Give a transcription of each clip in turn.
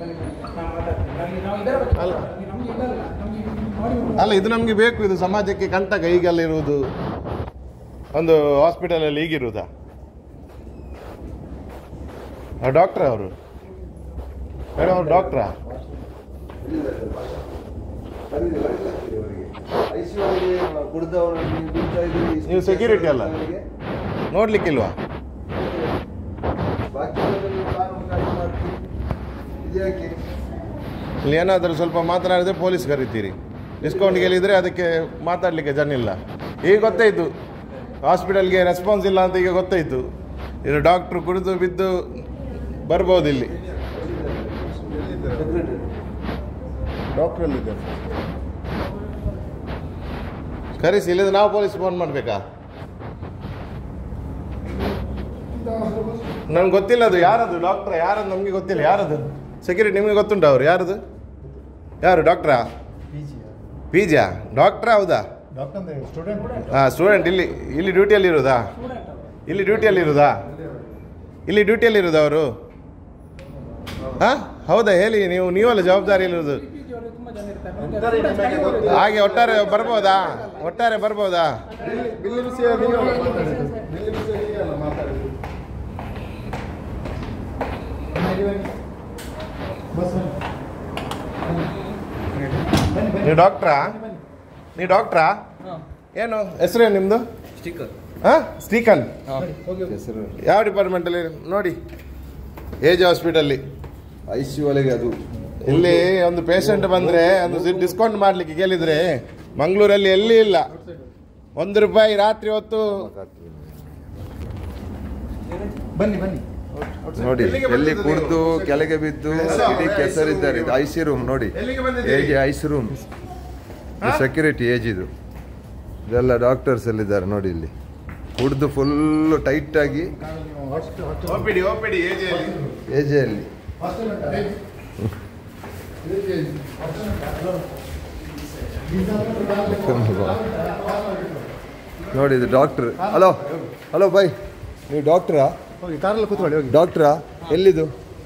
ಅಲ್ಲ, ಇದು ನಮಗೆ ಬೇಕು, ಇದು ಸಮಾಜಕ್ಕೆ ಕಂಟಕ ಈಗೆಲ್ಲ ಇರುವುದು. ಒಂದು ಹಾಸ್ಪಿಟಲಲ್ಲಿ ಈಗಿರುವುದಾ? ಡಾಕ್ಟ್ರಾ ಅವರು? ಮೇಡಮ್ ಅವರು ಡಾಕ್ಟ್ರಾ? ನೀವು ಸೆಕ್ಯೂರಿಟಿ ಅಲ್ಲ, ನೋಡ್ಲಿಕ್ಕಿಲ್ವಾ? ಇಲ್ಲಿ ಏನಾದರೂ ಸ್ವಲ್ಪ ಮಾತನಾಡಿದ್ರೆ ಪೊಲೀಸ್ ಕರಿತೀರಿ, ಡಿಸ್ಕೌಂಟ್ ಗೆಲ್ಲಿದ್ರೆ ಅದಕ್ಕೆ ಮಾತಾಡಲಿಕ್ಕೆ ಜನ ಇಲ್ಲ. ಈಗ ಗೊತ್ತಾಯಿತು ಹಾಸ್ಪಿಟಲ್ಗೆ ರೆಸ್ಪಾನ್ಸ್ ಇಲ್ಲ ಅಂತ, ಈಗ ಗೊತ್ತಾಯಿತು. ಇದು ಡಾಕ್ಟ್ರು ಕುಡಿದು ಬಿದ್ದು ಬರ್ಬೋದು ಇಲ್ಲಿ. ಡಾಕ್ಟ್ರಲ್ಲಿದ್ದಾರೆ, ಕರೆಸಿ, ಇಲ್ಲದ್ರೆ ನಾವು ಪೊಲೀಸ್ ಫೋನ್ ಮಾಡಬೇಕಾ? ನಮ್ಗೆ ಗೊತ್ತಿಲ್ಲ ಅದು ಯಾರದು ಡಾಕ್ಟ್ರಾ, ಯಾರದು ನಮಗೆ ಗೊತ್ತಿಲ್ಲ. ಯಾರದು ಸೆಕ್ಯೂರಿಟಿ ನಿಮಗೆ ಗೊತ್ತುಂಟ? ಅವರು ಯಾರದು? ಯಾರು ಡಾಕ್ಟ್ರಾ? ಪಿ ಜಿಯಾ? ಡಾಕ್ಟ್ರಾ? ಹೌದಾ? ಹಾಂ, ಸ್ಟೂಡೆಂಟ್. ಇಲ್ಲಿ ಡ್ಯೂಟಿಯಲ್ಲಿ ಇರೋದಾ? ಇಲ್ಲಿ ಡ್ಯೂಟಿಯಲ್ಲಿ ಇರೋದಾ ಅವರು? ಹಾಂ, ಹೌದಾ? ಹೇಳಿ, ನೀವಲ್ಲ ಜವಾಬ್ದಾರಿಯಲ್ಲಿರೋದು. ಹಾಗೆ ಒಟ್ಟಾರೆ ಬರ್ಬೋದಾ? ನೀವು ಡಾಕ್ಟ್ರಾ? ಏನು ಹೆಸರೇನು ನಿಮ್ಮದು? ಶ್ರೀಕಾಂತ್. ಯಾವ ಡಿಪಾರ್ಟ್ಮೆಂಟಲ್ಲಿ? ನೋಡಿ, ಏಜ್ ಹಾಸ್ಪಿಟಲ್ಲಿ ICU ಒಳಗೆ. ಅದು ಇಲ್ಲಿ ಒಂದು ಪೇಷಂಟ್ ಬಂದರೆ ಒಂದು ಡಿಸ್ಕೌಂಟ್ ಮಾಡಲಿಕ್ಕೆ ಕೇಳಿದರೆ ಮಂಗಳೂರಲ್ಲಿ ಎಲ್ಲಿ ಇಲ್ಲ. ₹1 ರಾತ್ರಿ ಹೊತ್ತು. ಬನ್ನಿ ನೋಡಿ, ಎಲ್ಲಿ ಕುಡಿದು ಕೆಳಗೆ ಬಿದ್ದು ಇಡೀ ಕೆಸರಿದ್ದಾರೆ. ಇದು IC ರೂಮ್ ನೋಡಿ, IC ರೂಮ್. ಸೆಕ್ಯೂರಿಟಿ ಏಜ್ ಇದು. ಇದೆಲ್ಲ ಡಾಕ್ಟರ್ಸ್ ಎಲ್ಲಿದ್ದಾರೆ ನೋಡಿ. ಇಲ್ಲಿ ಕುಡಿದು ಫುಲ್ಲು ಟೈಟ್ ಆಗಿ ಏಜಲ್ಲಿ ನೋಡಿ. ಇದು ಡಾಕ್ಟ್ರ್. ಹಲೋ ಬೈ, ನೀವು ಡಾಕ್ಟ್ರಾ? ಡಾಕ್ಟ್ರಾ? ಎಲ್ಲಿದು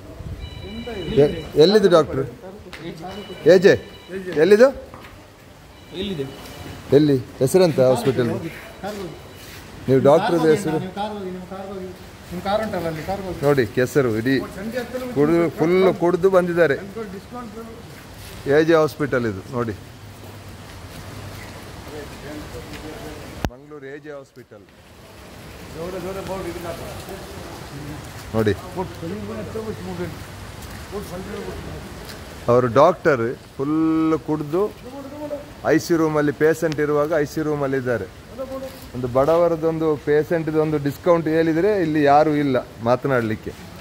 ಡಾಕ್ಟ್ರು? ಏಜೆ ಎಲ್ಲಿದು? ಎಲ್ಲಿ ಹೆಸರಂತ ಹಾಸ್ಪಿಟಲ್? ನೀವು ಡಾಕ್ಟ್ರದ ಹೆಸರು ನೋಡಿ. ಕೆಸರು ಇಡೀ ಫುಲ್ ಕುಡಿದು ಬಂದಿದ್ದಾರೆ. ಏಜೆ ಹಾಸ್ಪಿಟಲ್ ಇದು ನೋಡಿ, ಮಂಗಳೂರು ಏಜೆ ಹಾಸ್ಪಿಟಲ್ ನೋಡಿ. ಅವರು ಡಾಕ್ಟರ್ ಫುಲ್ ಕುಡಿದು IC ರೂಮಲ್ಲಿ ಪೇಷಂಟ್ ಇರುವಾಗ IC ರೂಮಲ್ಲಿ ಇದ್ದಾರೆ. ಒಂದು ಬಡವರದೊಂದು ಪೇಷಂಟ್ದೊಂದು ಡಿಸ್ಕೌಂಟ್ ಹೇಳಿದರೆ ಇಲ್ಲಿ ಯಾರೂ ಇಲ್ಲ ಮಾತನಾಡಲಿಕ್ಕೆ.